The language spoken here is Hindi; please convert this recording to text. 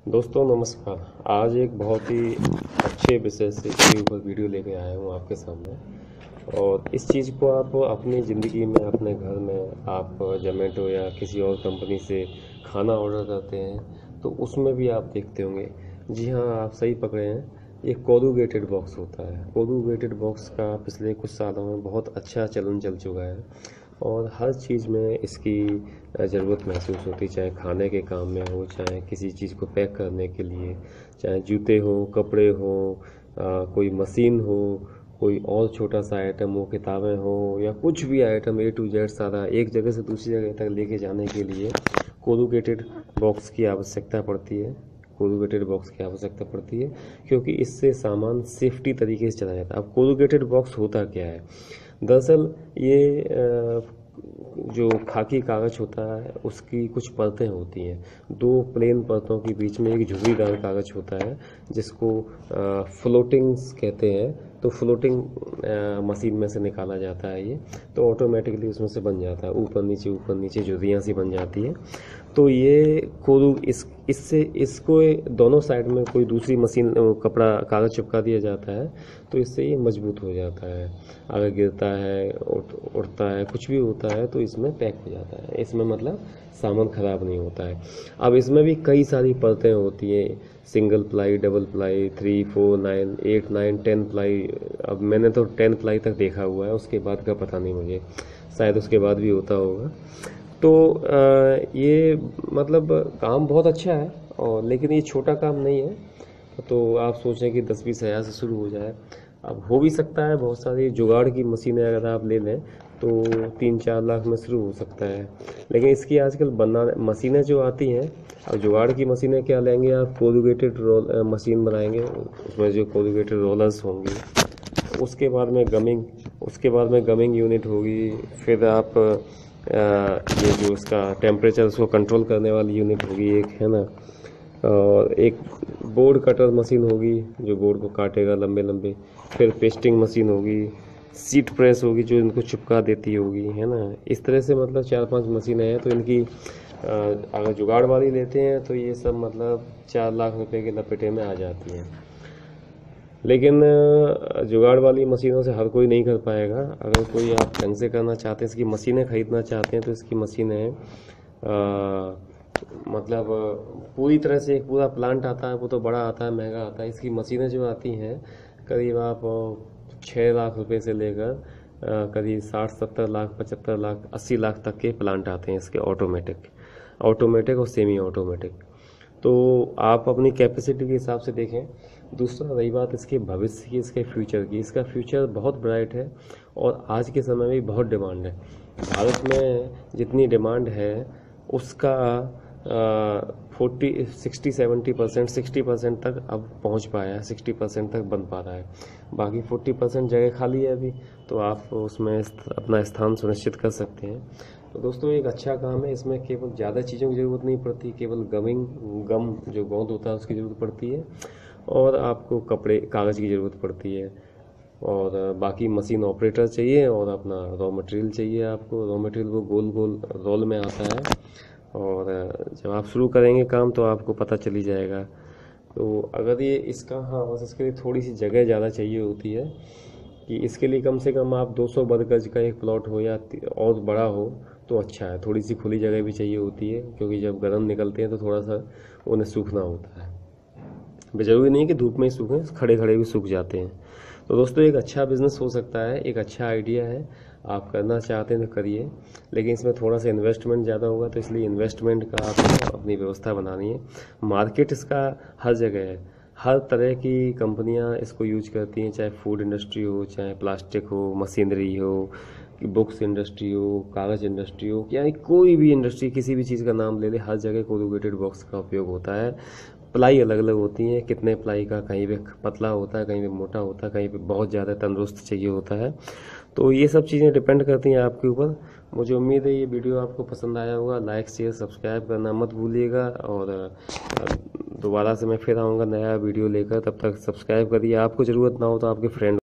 दोस्तों नमस्कार। आज एक बहुत ही अच्छे विषय से के ऊपर वीडियो लेके आया हूँ आपके सामने। और इस चीज़ को आप अपनी ज़िंदगी में, अपने घर में आप जोमेटो या किसी और कंपनी से खाना ऑर्डर करते हैं तो उसमें भी आप देखते होंगे। जी हाँ, आप सही पकड़े हैं। ये कोरुगेटेड बॉक्स होता है। कोरुगेटेड बॉक्स का पिछले कुछ सालों में बहुत अच्छा चलन चल चुका है और हर चीज़ में इसकी ज़रूरत महसूस होती है, चाहे खाने के काम में हो, चाहे किसी चीज़ को पैक करने के लिए, चाहे जूते हो, कपड़े हो, कोई मशीन हो, कोई और छोटा सा आइटम हो, किताबें हो या कुछ भी आइटम A to Z सारा एक जगह से दूसरी जगह तक लेके जाने के लिए कोरुगेटेड बॉक्स की आवश्यकता पड़ती है। कोरुगेटेड बॉक्स की आवश्यकता पड़ती है क्योंकि इससे सामान सेफ्टी तरीके से चला जाता है। अब कोरुगेटेड बॉक्स होता क्या है? दरअसल ये जो खाकी कागज़ होता है उसकी कुछ परतें होती हैं। दो प्लेन परतों के बीच में एक झुर्रीदार कागज़ होता है जिसको फ्लोटिंग्स कहते हैं। तो फ्लोटिंग मशीन में से निकाला जाता है ये, तो ऑटोमेटिकली उसमें से बन जाता है, ऊपर नीचे झुर्रियाँ सी बन जाती है। तो ये कोरू इससे इसको दोनों साइड में कोई दूसरी मशीन कपड़ा कागज़ चिपका दिया जाता है तो इससे ये मजबूत हो जाता है। अगर गिरता है, उड़ता है, कुछ भी होता है तो इसमें पैक हो जाता है। इसमें मतलब सामान ख़राब नहीं होता है। अब इसमें भी कई सारी परतें होती हैं, single ply, double ply, 3, 4, 9, 8, 9, 10 ply. अब मैंने तो 10 प्लाई तक देखा हुआ है, उसके बाद का पता नहीं मुझे, शायद उसके बाद भी होता होगा। तो ये मतलब काम बहुत अच्छा है और लेकिन ये छोटा काम नहीं है। तो आप सोचें कि 10-20 हज़ार से शुरू हो जाए। अब हो भी सकता है, बहुत सारी जुगाड़ की मशीनें अगर आप ले लें तो 3-4 लाख में शुरू हो सकता है। लेकिन इसकी आजकल मशीनें जो आती हैं, अब जुगाड़ की मशीनें क्या लेंगे आप? कोरुगेटेड रोल मशीन बनाएंगे, उसमें जो कोरुगेटेड रोलर्स होंगी, उसके बाद में गमिंग यूनिट होगी। फिर आप ये जो इसका टेम्परेचर उसको कंट्रोल करने वाली यूनिट होगी एक, है ना। और एक बोर्ड कटर मशीन होगी जो बोर्ड को काटेगा लंबे लंबे। फिर पेस्टिंग मशीन होगी, सीट प्रेस होगी जो इनको चिपका देती होगी, है ना। इस तरह से मतलब 4-5 मशीनें हैं। तो इनकी अगर जुगाड़ वाली लेते हैं तो ये सब मतलब 4 लाख रुपए के लपेटे में आ जाती हैं। लेकिन जुगाड़ वाली मशीनों से हर कोई नहीं कर पाएगा। अगर कोई आप ढंग से करना चाहते हैं, इसकी मशीनें ख़रीदना चाहते हैं तो इसकी मशीनें मतलब पूरी तरह से एक पूरा प्लांट आता है, वो तो बड़ा आता है, महंगा आता है। इसकी मशीनें जो आती हैं करीब आप 6 लाख रुपए से लेकर करीब 60-70 लाख, 75 लाख, 80 लाख तक के प्लांट आते हैं इसके, ऑटोमेटिक और सेमी ऑटोमेटिक। तो आप अपनी कैपेसिटी के हिसाब से देखें। दूसरा रही बात इसके भविष्य की, इसके फ्यूचर की, इसका फ्यूचर बहुत ब्राइट है और आज के समय में बहुत डिमांड है। भारत में जितनी डिमांड है उसका 40-60-70%, 60% तक अब पहुंच पाया है, 60% तक बन पा रहा है। बाकी 40% जगह खाली है अभी, तो आप उसमें अपना स्थान सुनिश्चित कर सकते हैं। तो दोस्तों एक अच्छा काम है। इसमें केवल ज़्यादा चीज़ों की ज़रूरत नहीं पड़ती, केवल गम जो गोंद होता है उसकी ज़रूरत पड़ती है और आपको कागज़ की ज़रूरत पड़ती है और बाकी मशीन ऑपरेटर चाहिए और अपना रॉ मटेरियल चाहिए। आपको रॉ मटेरियल वो गोल गोल रोल में आता है और जब आप शुरू करेंगे काम तो आपको पता चली जाएगा। तो अगर ये इसका, हाँ बस इसके लिए थोड़ी सी जगह ज़्यादा चाहिए होती है कि इसके लिए कम से कम आप 200 वर्ग गज का एक प्लॉट हो या और बड़ा हो तो अच्छा है। थोड़ी सी खुली जगह भी चाहिए होती है क्योंकि जब गरम निकलते हैं तो थोड़ा सा उन्हें सूखना होता है। ज़रूरी नहीं कि धूप में ही सूखें, खड़े खड़े भी सूख जाते हैं। तो दोस्तों एक अच्छा बिज़नेस हो सकता है, एक अच्छा आइडिया है। आप करना चाहते हैं तो करिए, लेकिन इसमें थोड़ा सा इन्वेस्टमेंट ज़्यादा होगा, तो इसलिए इन्वेस्टमेंट का आपको अपनी व्यवस्था बनानी है। मार्केट इसका हर जगह है, हर तरह की कंपनियां इसको यूज करती हैं, चाहे फूड इंडस्ट्री हो, चाहे प्लास्टिक हो, मशीनरी हो, बुक्स इंडस्ट्री हो, कागज़ इंडस्ट्री हो, या कोई भी इंडस्ट्री, किसी भी चीज़ का नाम ले ले, हर जगह कोरुगेटेड बॉक्स का उपयोग होता है। प्लाई अलग अलग होती हैं, कितने प्लाई का, कहीं पे पतला होता है, कहीं पे मोटा होता है, कहीं पे बहुत ज़्यादा तंदुरुस्त चाहिए होता है। तो ये सब चीज़ें डिपेंड करती हैं आपके ऊपर। मुझे उम्मीद है ये वीडियो आपको पसंद आया होगा। लाइक शेयर सब्सक्राइब करना मत भूलिएगा और दोबारा से मैं फिर आऊँगा नया वीडियो लेकर। तब तक सब्सक्राइब करिए। आपको ज़रूरत ना हो तो आपके फ्रेंड